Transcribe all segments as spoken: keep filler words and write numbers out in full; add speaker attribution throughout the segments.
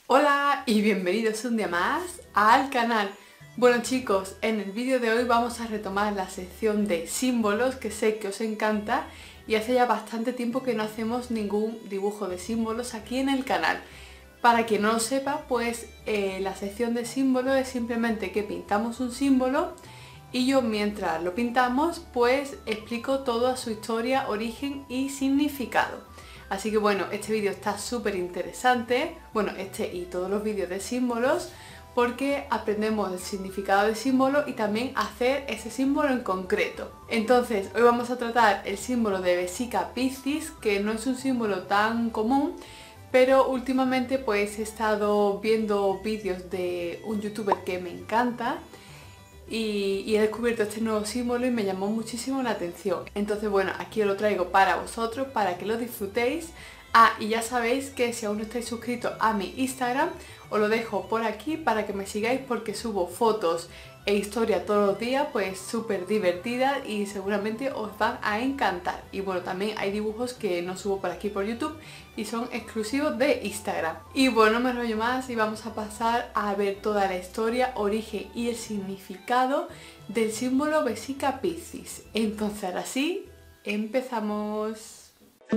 Speaker 1: Hola y bienvenidos un día más al canal. Bueno chicos, en el vídeo de hoy vamos a retomar la sección de símbolos que sé que os encanta y hace ya bastante tiempo que no hacemos ningún dibujo de símbolos aquí en el canal. Para quien no lo sepa, pues eh, la sección de símbolos es simplemente que pintamos un símbolo y yo mientras lo pintamos pues explico toda su historia, origen y significado. Así que bueno, este vídeo está súper interesante, bueno, este y todos los vídeos de símbolos, porque aprendemos el significado de símbolo y también hacer ese símbolo en concreto. Entonces, hoy vamos a tratar el símbolo de Vesica Piscis, que no es un símbolo tan común, pero últimamente pues he estado viendo vídeos de un youtuber que me encanta y, y he descubierto este nuevo símbolo y me llamó muchísimo la atención. Entonces bueno, aquí os lo traigo para vosotros, para que lo disfrutéis. Ah, y ya sabéis que si aún no estáis suscritos a mi Instagram, os lo dejo por aquí para que me sigáis porque subo fotos e historia todos los días, pues súper divertidas y seguramente os van a encantar. Y bueno, también hay dibujos que no subo por aquí por YouTube y son exclusivos de Instagram. Y bueno, no me enrollo más y vamos a pasar a ver toda la historia, origen y el significado del símbolo Vesica Piscis. Entonces ahora sí, empezamos.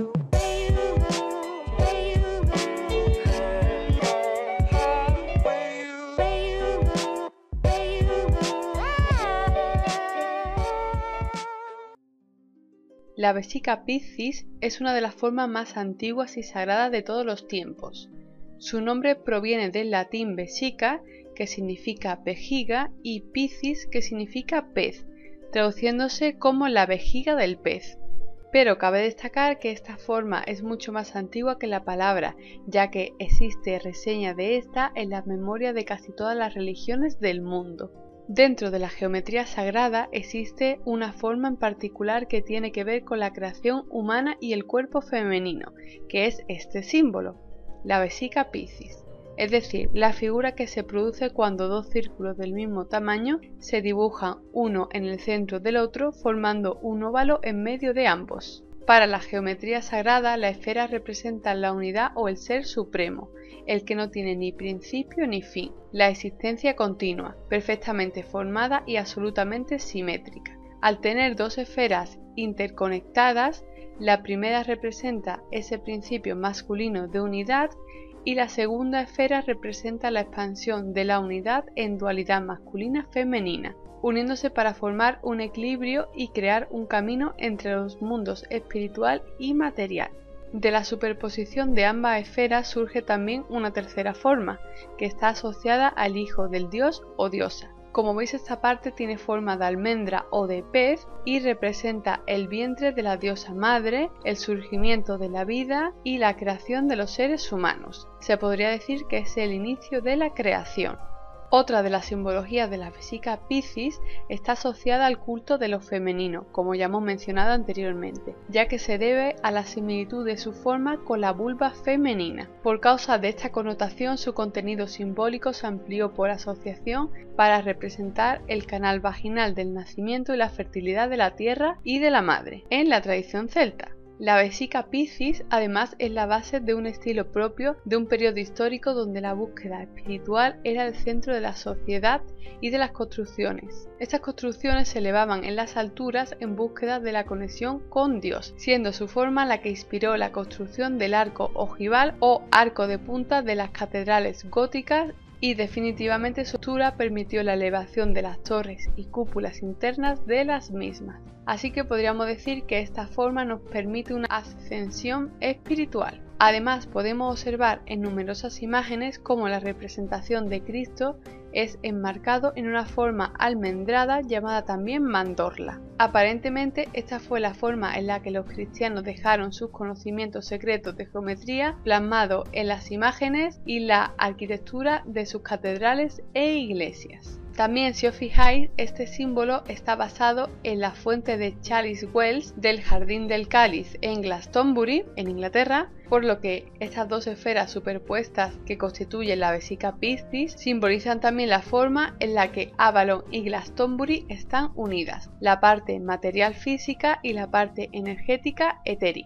Speaker 1: La Vesica Piscis es una de las formas más antiguas y sagradas de todos los tiempos. Su nombre proviene del latín vesica, que significa vejiga, y piscis, que significa pez, traduciéndose como la vejiga del pez. Pero cabe destacar que esta forma es mucho más antigua que la palabra, ya que existe reseña de esta en la memoria de casi todas las religiones del mundo. Dentro de la geometría sagrada existe una forma en particular que tiene que ver con la creación humana y el cuerpo femenino, que es este símbolo, la Vesica Piscis, es decir, la figura que se produce cuando dos círculos del mismo tamaño se dibujan uno en el centro del otro formando un óvalo en medio de ambos. Para la geometría sagrada, la esfera representa la unidad o el ser supremo, el que no tiene ni principio ni fin, la existencia continua, perfectamente formada y absolutamente simétrica. Al tener dos esferas interconectadas, la primera representa ese principio masculino de unidad y la segunda esfera representa la expansión de la unidad en dualidad masculina-femenina, uniéndose para formar un equilibrio y crear un camino entre los mundos espiritual y material. De la superposición de ambas esferas surge también una tercera forma, que está asociada al hijo del dios o diosa. Como veis, esta parte tiene forma de almendra o de pez y representa el vientre de la diosa madre, el surgimiento de la vida y la creación de los seres humanos. Se podría decir que es el inicio de la creación. Otra de las simbologías de la Vesica Piscis está asociada al culto de lo femenino, como ya hemos mencionado anteriormente, ya que se debe a la similitud de su forma con la vulva femenina. Por causa de esta connotación, su contenido simbólico se amplió por asociación para representar el canal vaginal del nacimiento y la fertilidad de la tierra y de la madre, en la tradición celta. La Vesica Piscis además es la base de un estilo propio de un periodo histórico donde la búsqueda espiritual era el centro de la sociedad y de las construcciones. Estas construcciones se elevaban en las alturas en búsqueda de la conexión con Dios, siendo su forma la que inspiró la construcción del arco ojival o arco de punta de las catedrales góticas y definitivamente su estructura permitió la elevación de las torres y cúpulas internas de las mismas. Así que podríamos decir que esta forma nos permite una ascensión espiritual. Además, podemos observar en numerosas imágenes cómo la representación de Cristo es enmarcado en una forma almendrada llamada también mandorla. Aparentemente, esta fue la forma en la que los cristianos dejaron sus conocimientos secretos de geometría plasmados en las imágenes y la arquitectura de sus catedrales e iglesias. También, si os fijáis, este símbolo está basado en la fuente de Chalice Wells del Jardín del Cáliz en Glastonbury, en Inglaterra, por lo que estas dos esferas superpuestas que constituyen la Vesica Piscis simbolizan también la forma en la que Avalon y Glastonbury están unidas, la parte material física y la parte energética etérica.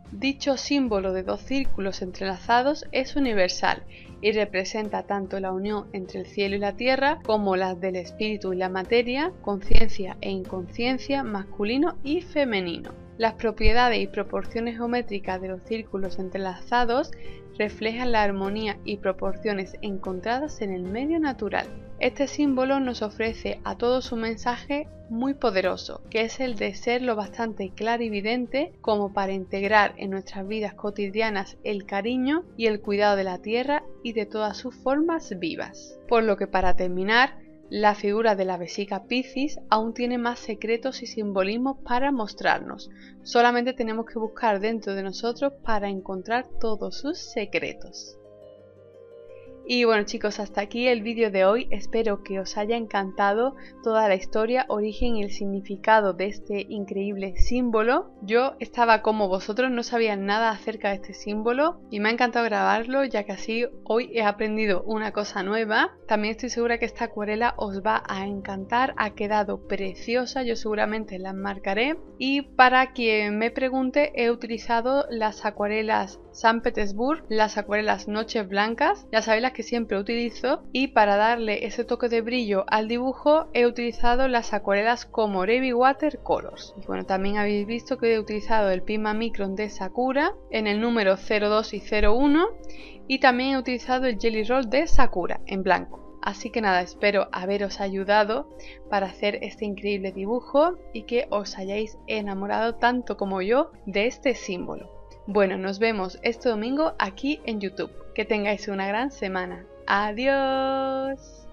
Speaker 1: Dicho símbolo de dos círculos entrelazados es universal y representa tanto la unión entre el cielo y la tierra como las del espíritu y la materia, conciencia e inconsciencia, masculino y femenino. Las propiedades y proporciones geométricas de los círculos entrelazados reflejan la armonía y proporciones encontradas en el medio natural. Este símbolo nos ofrece a todos un mensaje muy poderoso, que es el de ser lo bastante clarividente como para integrar en nuestras vidas cotidianas el cariño y el cuidado de la tierra y de todas sus formas vivas. Por lo que, para terminar, la figura de la Vesica Piscis aún tiene más secretos y simbolismos para mostrarnos. Solamente tenemos que buscar dentro de nosotros para encontrar todos sus secretos. Y bueno chicos, hasta aquí el vídeo de hoy. Espero que os haya encantado toda la historia, origen y el significado de este increíble símbolo. Yo estaba como vosotros, no sabía nada acerca de este símbolo y me ha encantado grabarlo, ya que así hoy he aprendido una cosa nueva. También estoy segura que esta acuarela os va a encantar, ha quedado preciosa, yo seguramente la marcaré. Y para quien me pregunte, he utilizado las acuarelas San Petersburg, las acuarelas Noches Blancas, ya sabéis las que siempre utilizo, y para darle ese toque de brillo al dibujo he utilizado las acuarelas Komorebi Watercolors. Y bueno, también habéis visto que he utilizado el Pigma Micron de Sakura en el número cero dos y cero uno, y también he utilizado el Jelly Roll de Sakura en blanco. Así que nada, espero haberos ayudado para hacer este increíble dibujo y que os hayáis enamorado tanto como yo de este símbolo. Bueno, nos vemos este domingo aquí en YouTube. Que tengáis una gran semana. ¡Adiós!